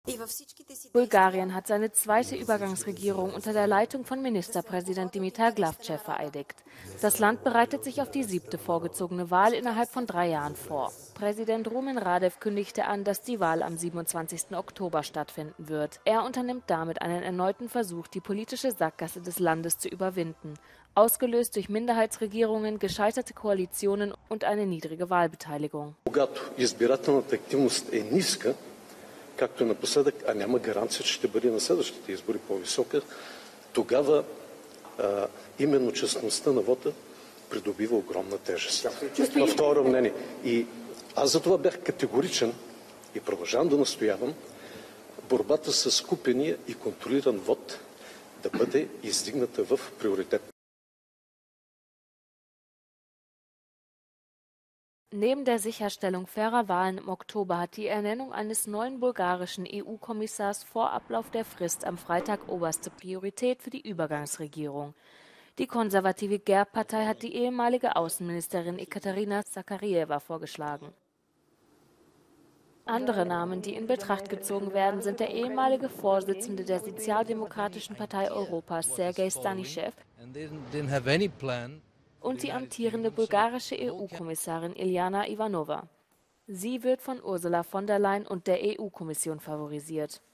Bulgarien hat seine zweite Übergangsregierung unter der Leitung von Ministerpräsident Dimitar Glавčev vereidigt. Das Land bereitet sich auf die 7. vorgezogene Wahl innerhalb von 3 Jahren vor. Präsident Rumen Radev kündigte an, dass die Wahl am 27. Oktober stattfinden wird. Er unternimmt damit einen erneuten Versuch, die politische Sackgasse des Landes zu überwinden, ausgelöst durch Minderheitsregierungen, gescheiterte Koalitionen und eine niedrige Wahlbeteiligung. Както напоследък, а няма гаранция, че ще бъде на следващите избори по-висока, тогава именно честността на вота придобива огромна тежест. В това мнение. И аз за това бях категоричен и продължавам да настоявам борбата с купения и контролиран вод да бъде издигната в приоритет. Neben der Sicherstellung fairer Wahlen im Oktober hat die Ernennung eines neuen bulgarischen EU-Kommissars vor Ablauf der Frist am Freitag oberste Priorität für die Übergangsregierung. Die konservative GERB-Partei hat die ehemalige Außenministerin Ekaterina Sakarjeva vorgeschlagen. Andere Namen, die in Betracht gezogen werden, sind der ehemalige Vorsitzende der Sozialdemokratischen Partei Europas, Sergej Stanišev, und die amtierende bulgarische EU-Kommissarin Iliana Ivanova. Sie wird von Ursula von der Leyen und der EU-Kommission favorisiert.